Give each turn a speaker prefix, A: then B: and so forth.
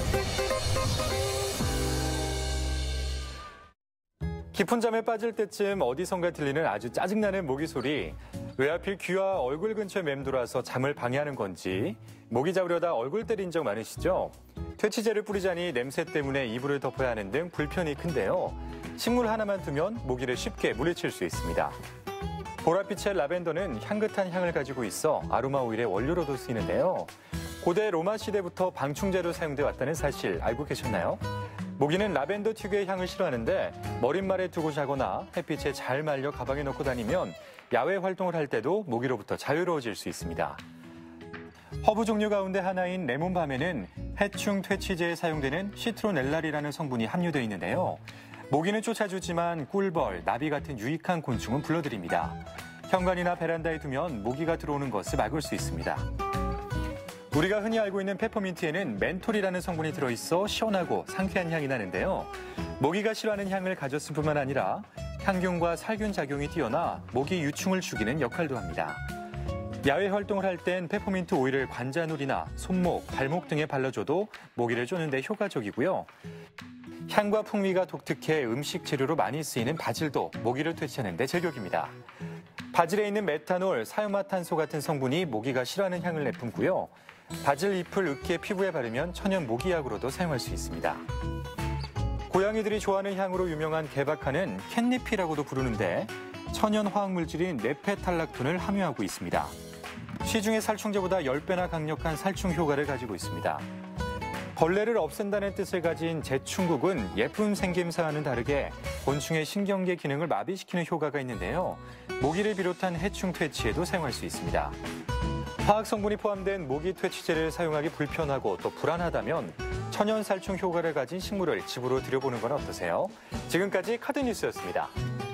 A: 깊은 잠에 빠질 때쯤 어디선가 들리는 아주 짜증나는 모기 소리. 왜 하필 귀와 얼굴 근처에 맴돌아서 잠을 방해하는 건지 모기 잡으려다 얼굴 때린 적 많으시죠? 퇴치제를 뿌리자니 냄새 때문에 이불을 덮어야 하는 등 불편이 큰데요. 식물 하나만 두면 모기를 쉽게 물리칠 수 있습니다. 보랏빛의 라벤더는 향긋한 향을 가지고 있어 아로마 오일의 원료로도 쓰이는데요. 고대 로마 시대부터 방충제로 사용돼 왔다는 사실 알고 계셨나요? 모기는 라벤더 특유의 향을 싫어하는데 머릿말에 두고 자거나 햇빛에 잘 말려 가방에 넣고 다니면 야외 활동을 할 때도 모기로부터 자유로워질 수 있습니다. 허브 종류 가운데 하나인 레몬밤에는 해충 퇴치제에 사용되는 시트로넬랄이라는 성분이 함유되어 있는데요. 모기는 쫓아주지만 꿀벌, 나비 같은 유익한 곤충은 불러들입니다. 현관이나 베란다에 두면 모기가 들어오는 것을 막을 수 있습니다. 우리가 흔히 알고 있는 페퍼민트에는 멘톨이라는 성분이 들어있어 시원하고 상쾌한 향이 나는데요. 모기가 싫어하는 향을 가졌을 뿐만 아니라 향균과 살균 작용이 뛰어나 모기 유충을 죽이는 역할도 합니다. 야외 활동을 할 땐 페퍼민트 오일을 관자놀이나 손목, 발목 등에 발라줘도 모기를 쫓는 데 효과적이고요. 향과 풍미가 독특해 음식 재료로 많이 쓰이는 바질도 모기를 퇴치하는 데 제격입니다. 바질에 있는 메탄올, 사유마탄소 같은 성분이 모기가 싫어하는 향을 내뿜고요. 바질 잎을 으깨 피부에 바르면 천연 모기약으로도 사용할 수 있습니다. 고양이들이 좋아하는 향으로 유명한 개박하는 캣니피라고도 부르는데 천연 화학물질인 네페탈락톤을 함유하고 있습니다. 시중의 살충제보다 10배나 강력한 살충 효과를 가지고 있습니다. 벌레를 없앤다는 뜻을 가진 제충국은 예쁜 생김새와는 다르게 곤충의 신경계 기능을 마비시키는 효과가 있는데요. 모기를 비롯한 해충 퇴치에도 사용할 수 있습니다. 화학 성분이 포함된 모기 퇴치제를 사용하기 불편하고 또 불안하다면 천연 살충 효과를 가진 식물을 집으로 들여보는 건 어떠세요? 지금까지 카드뉴스였습니다.